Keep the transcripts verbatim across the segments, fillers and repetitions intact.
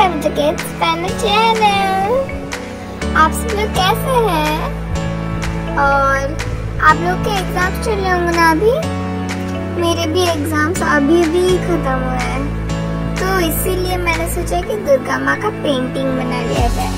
Welcome to kids fun channel. आप सब लोग कैसे हैं? और आप लोग के एग्जाम चल रहे होंगे ना अभी? मेरे भी एग्जाम्स अभी भी खत्म हुए हैं, तो इसीलिए मैंने सोचा कि दुर्गा माँ का पेंटिंग बना लिया जाए।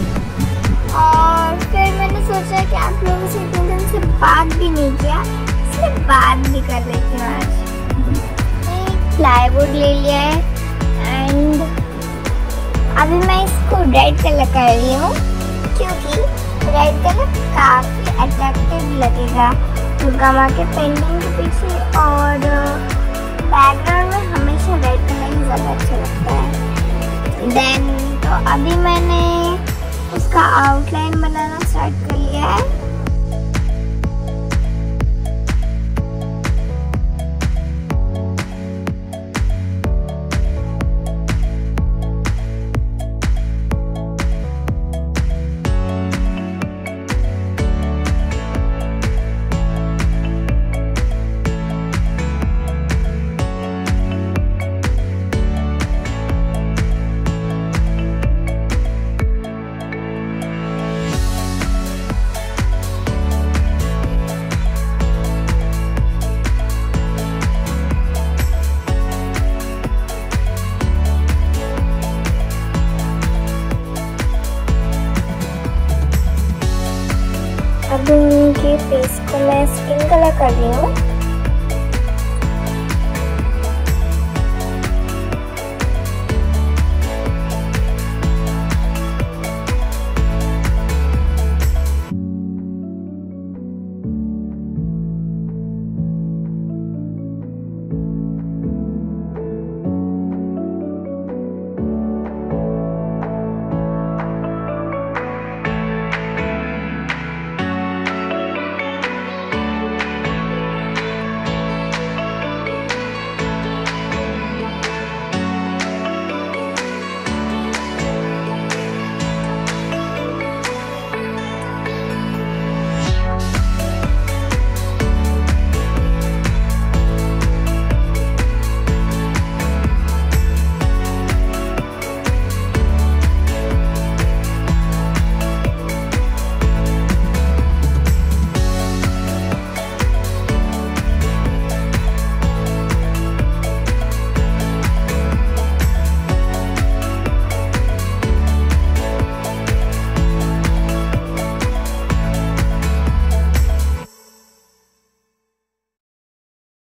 और फिर मैंने सोचा कि आप लोगों से इतने दिन से बात भी नहीं किया, इसलिए बात भी कर लेती हूँ आज। एक प्लाईवुड ले लिया है एंड अभी मैं इसको रेड कलर कर रही हूँ, क्योंकि रेड कलर काफ़ी अट्रैक्टिव लगेगा दुर्गा माँ के पेंटिंग के पीछे। और बैकग्राउंड में हमेशा रेड कलर ही ज़्यादा अच्छा लगता है। देन तो अभी मैंने उसका आउटलाइन बनाना स्टार्ट कर लिया है। अब उनके फेस को मैं स्किन कलर कर रही हूँ।